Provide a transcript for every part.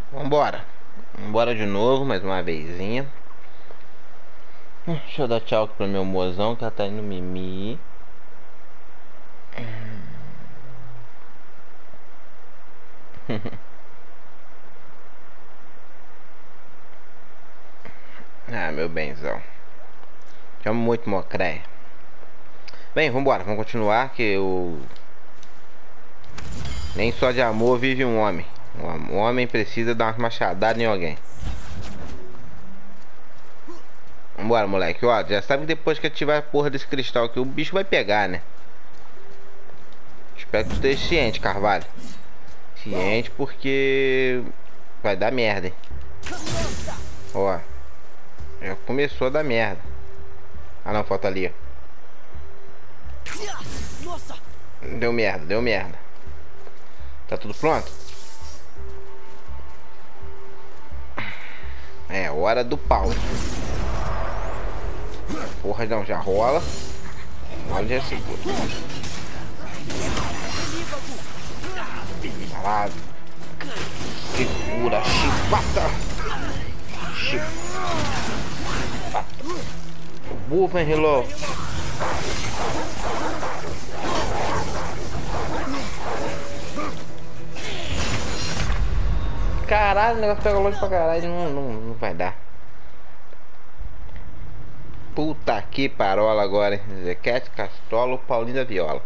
Vambora. Vambora de novo, mais uma vezinha. Deixa eu dar tchau aqui pro meu mozão que ela tá indo mimir. Ah, meu benzão. Te amo muito, Mocré. Bem, vambora, vamos continuar que eu... Nem só de amor vive um homem. Um homem precisa dar uma machadada em alguém. Vambora, moleque. Ó, já sabe que depois que ativar a porra desse cristal aqui, o bicho vai pegar, né? Espero que tu esteja ciente, Carvalho. Ciente porque... vai dar merda, hein? Ó. Já começou a dar merda. Ah não, falta ali, ó. Deu merda, deu merda. Tá tudo pronto? É, hora do pau. Porra, não, já rola. Agora já segura. Caralho. Segura, chibata. Chibata. O burro, hein, Hello? Caralho, o negócio pega longe pra caralho. Não vai dar. Puta que parola agora, hein? Zequete, Castolo, Paulinho da Viola.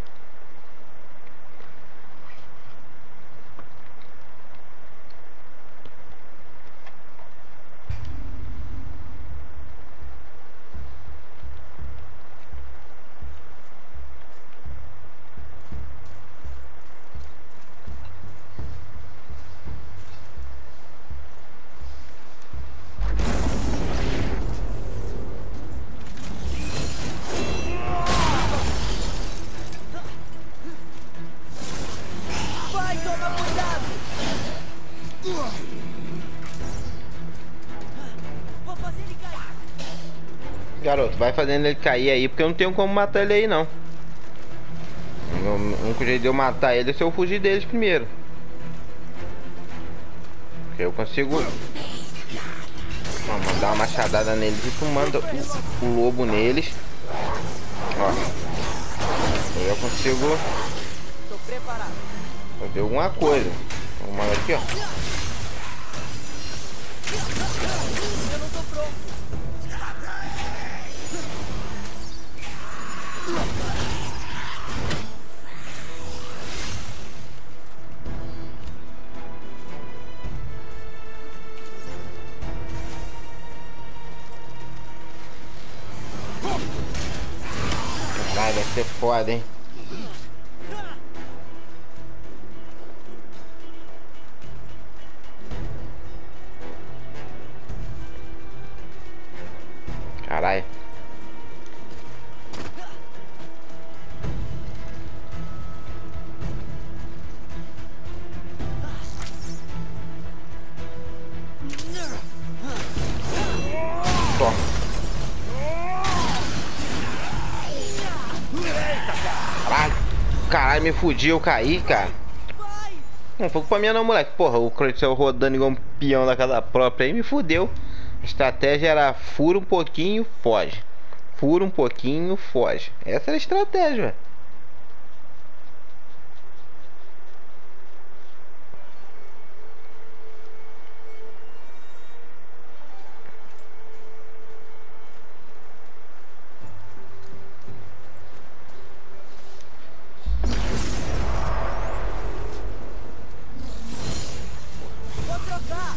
Garoto, vai fazendo ele cair aí, porque eu não tenho como matar ele aí, não. O único jeito de eu matar ele é se eu fugir deles primeiro. Porque eu consigo... Vamos dar uma machadada neles e tu manda o lobo neles. Ó. Aí eu consigo... fazer alguma coisa. Vamos mandar aqui, ó. Eu não tô pronto. Caralho, vai ser foda, hein? Caralho. Toma. Caralho. Caralho, me fudiu, eu caí, cara. Não foi culpa minha não, moleque. Porra, o Kratos rodando igual um peão da casa própria aí me fudeu. A estratégia era fura um pouquinho, foge. Fura um pouquinho, foge. Essa era a estratégia, velho. Vou trocar.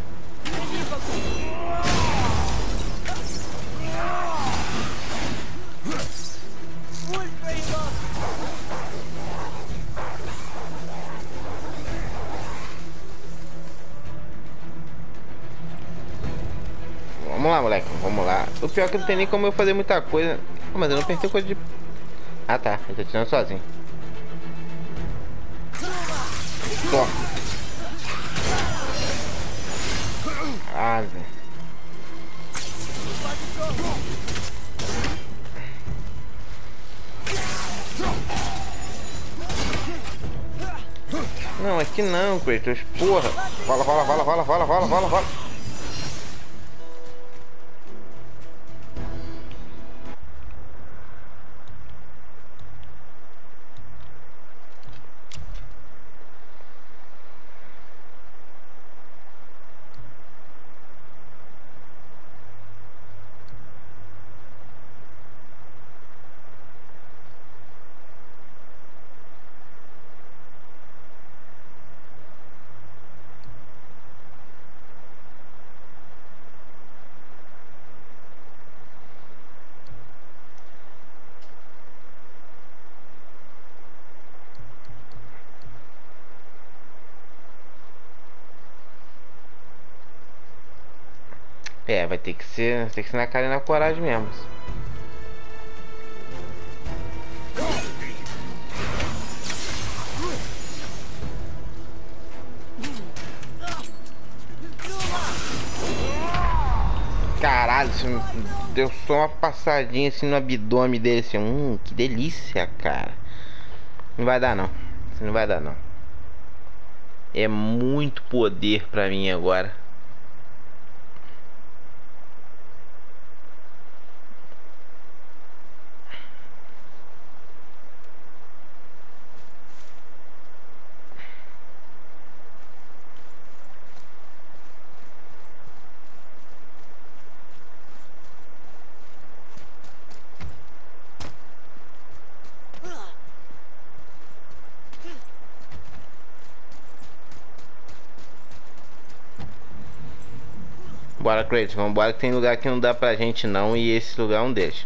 Vamos lá, moleque, vamos lá. O pior é que não tem nem como eu fazer muita coisa. Ah, mas eu não pensei coisa de... Ah tá, ele tá tirando sozinho. Toma. Ah, velho. Não, aqui não, Kratos. Porra. Rola, rola, rola, rola, rola, rola, rola, rola. É, vai ter que ser na cara e na coragem mesmo. Caralho, isso deu só uma passadinha assim no abdômen dele, assim, que delícia, cara. Não vai dar não, isso não vai dar não. É muito poder pra mim agora. Bora, Kratos, vambora, que tem lugar que não dá pra gente não, e esse lugar é um deles.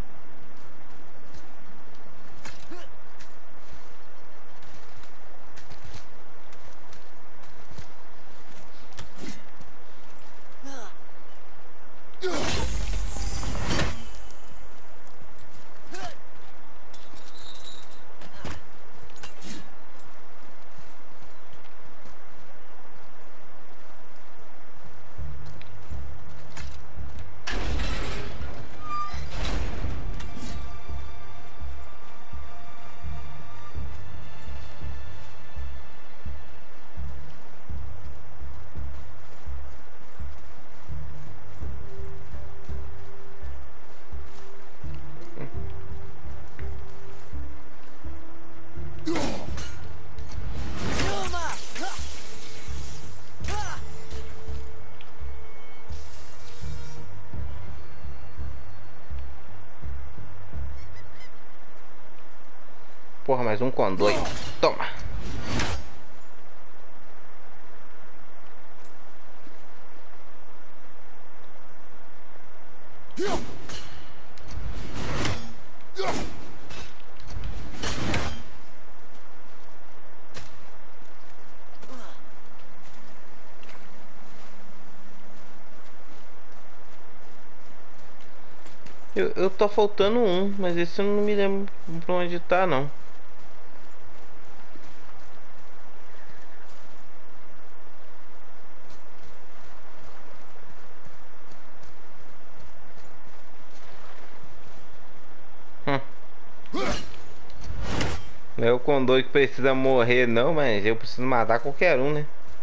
Porra, mais um Condor. Toma. Eu tô faltando um, mas esse eu não me lembro pra onde tá, não. Não é o Condor que precisa morrer, não, mas eu preciso matar qualquer um, né?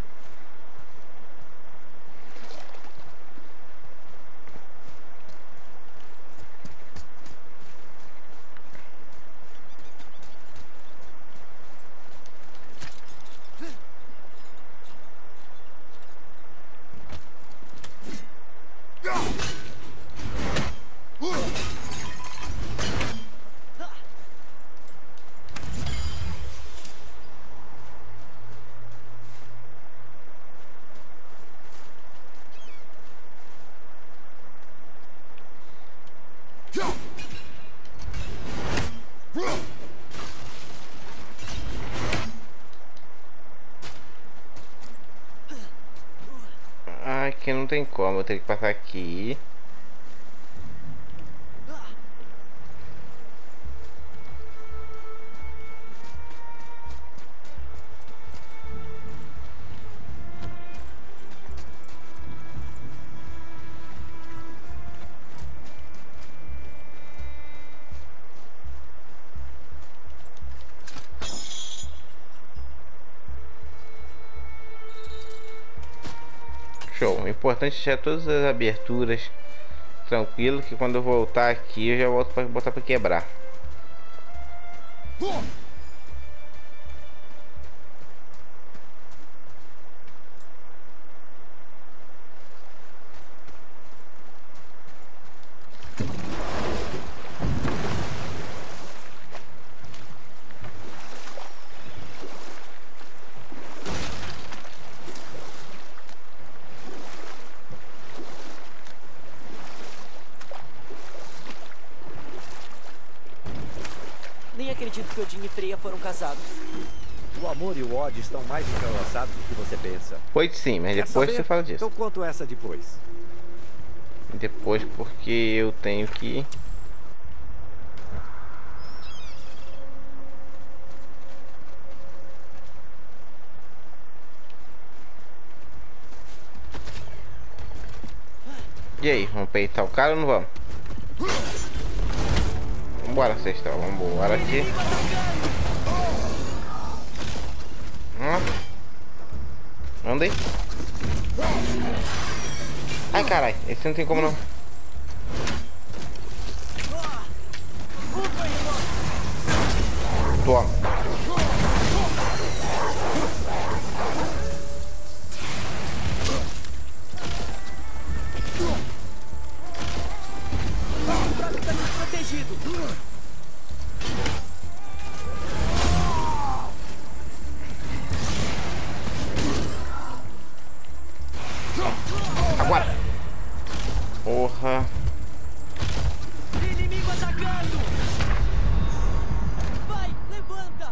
Ah, aqui não tem como, eu tenho que passar aqui. Show. O importante é deixar todas as aberturas tranquilo, que quando eu voltar aqui eu já volto para botar para quebrar. Nem acredito que Odin e Freya foram casados. O amor e o ódio estão mais entrelaçados do que você pensa. Pois sim, mas Quer depois saber? você fala disso. Então conto essa depois. Depois porque eu tenho que... E aí, vamos peitar o cara ou não vamos? Vambora, Cestral, vambora aqui. Anda aí. Ai, caralho, esse não tem como não. Toma. Agora. Porra. Inimigo atacando! Vai, levanta!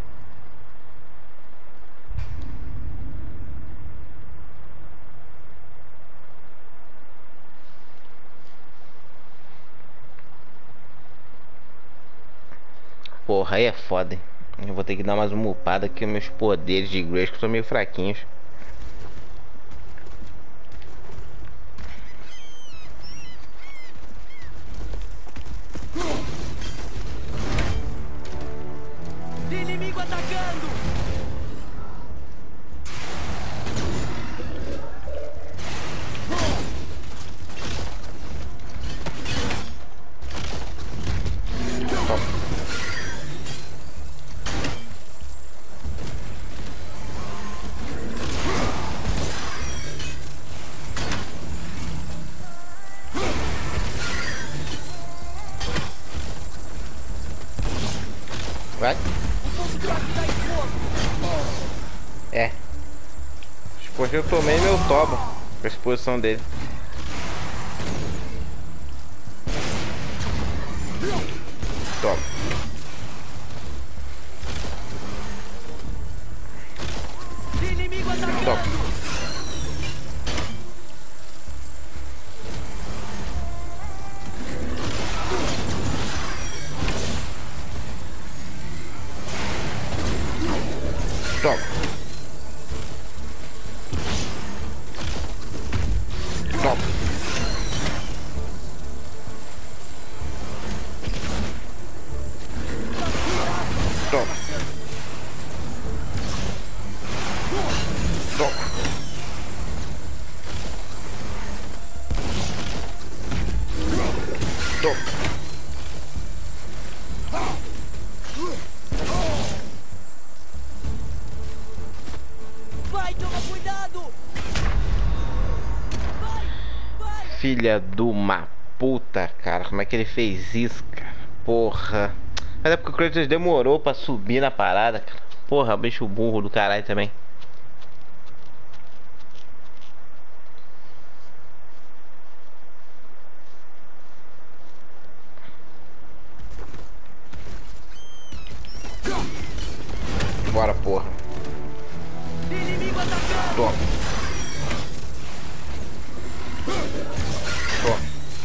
Porra, aí é foda, hein? Eu vou ter que dar mais uma upada aqui. Meus poderes de Grayskull são meio fraquinhos. Inimigo atacando! Vai. O ponto fraco tá exposto! É. Depois eu tomei meu toba com a exposição dele. Toma. Inimigo atacando! Toma. Toma. Toma. Toma. Toma. Toma. Vai, toma cuidado! Vai, vai! Filha de uma puta, cara. Como é que ele fez isso, cara? Porra. Mas é porque o Kratos demorou pra subir na parada, cara. Porra, bicho burro do caralho também. Bora, porra. Inimigo atacando! Toma. Toma.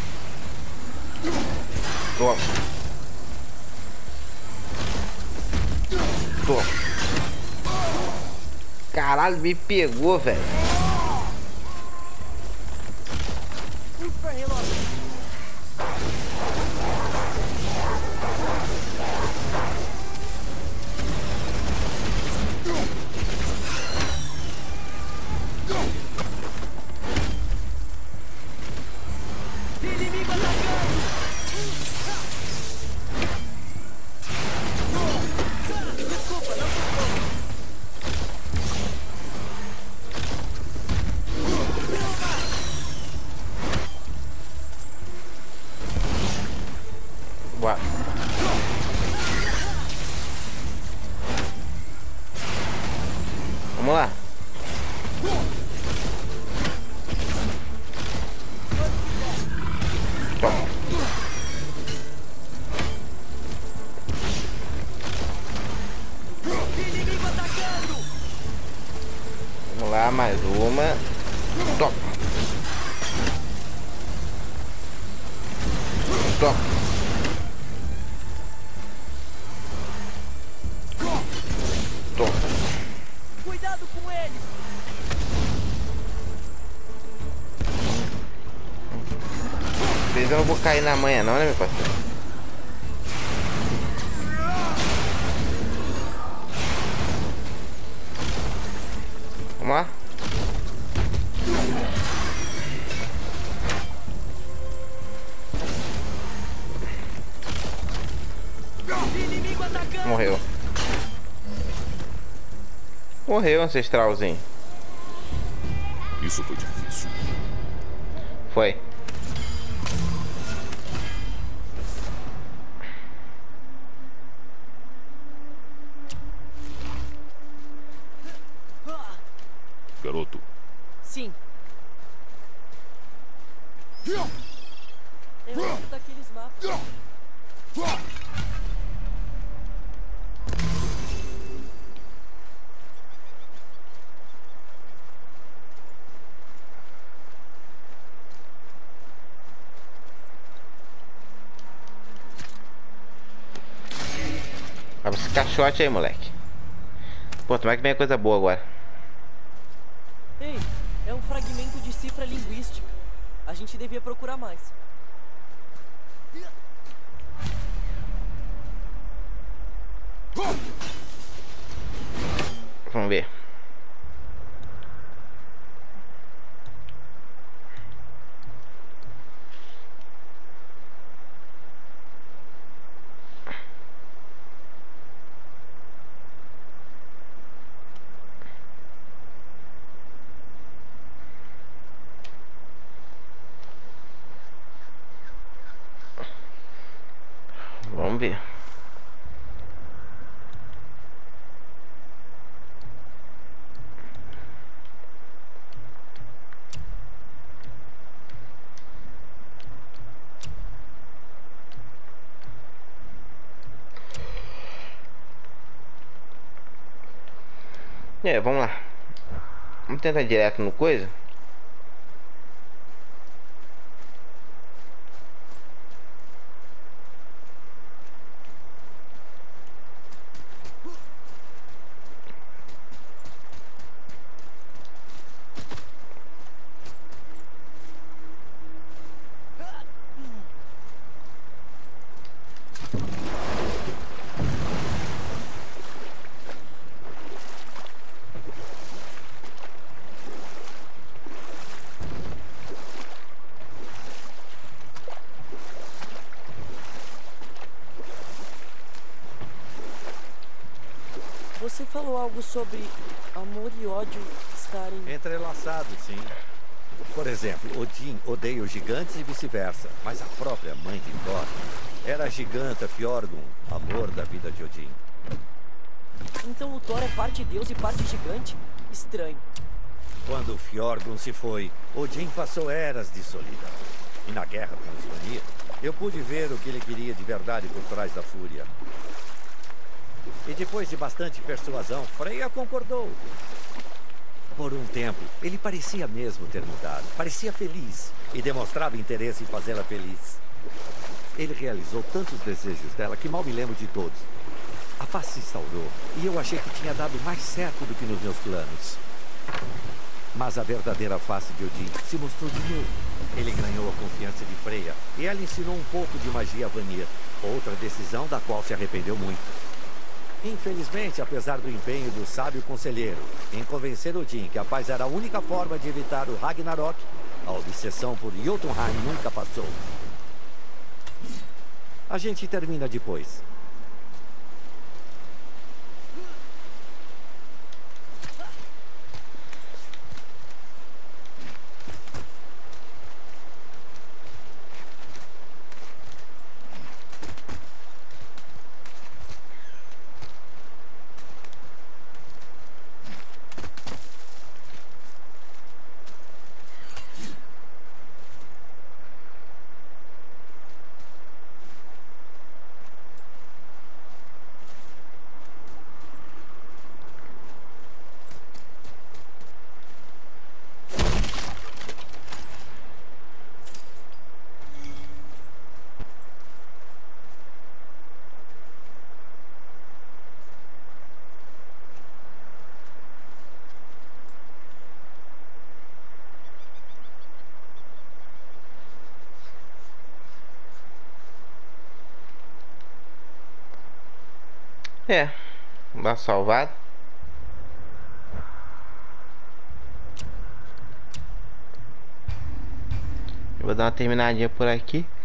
Toma. Toma. Caralho, me pegou, velho. Ufa, relógio! Vamos lá, mais uma. Top. Top. Top. Cuidado com ele! Eu não vou cair na manhã não, né, meu parceiro? Vamos lá. Inimigo atacando! Morreu. Morreu, ancestralzinho. Isso foi difícil. Foi. Garoto, Sim. Eu lembro daqueles mapas. Abre esse caixote aí, moleque. Pô, tomara que venha coisa boa agora. Ei, é um fragmento de cifra linguística. A gente devia procurar mais. Vamos ver. Vamos ver. Vamos lá. Vamos tentar direto no coisa. Você falou algo sobre amor e ódio estarem... Entrelaçados, sim. Por exemplo, Odin odeia os gigantes e vice-versa. Mas a própria mãe de Thor era a giganta Fjordun, amor da vida de Odin. Então o Thor é parte deus e parte gigante? Estranho. Quando Fjordun se foi, Odin passou eras de solidão. E na guerra com Svanir, eu pude ver o que ele queria de verdade por trás da fúria. E depois de bastante persuasão, Freya concordou. Por um tempo, ele parecia mesmo ter mudado. Parecia feliz e demonstrava interesse em fazê-la feliz. Ele realizou tantos desejos dela que mal me lembro de todos. A paz se instaurou e eu achei que tinha dado mais certo do que nos meus planos. Mas a verdadeira face de Odin se mostrou de novo. Ele ganhou a confiança de Freya e ela ensinou um pouco de magia a Vanir. Outra decisão da qual se arrependeu muito. Infelizmente, apesar do empenho do sábio conselheiro em convencer Odin que a paz era a única forma de evitar o Ragnarok, a obsessão por Jotunheim nunca passou. A gente termina depois. É, dá salvado. Eu vou dar uma terminadinha por aqui.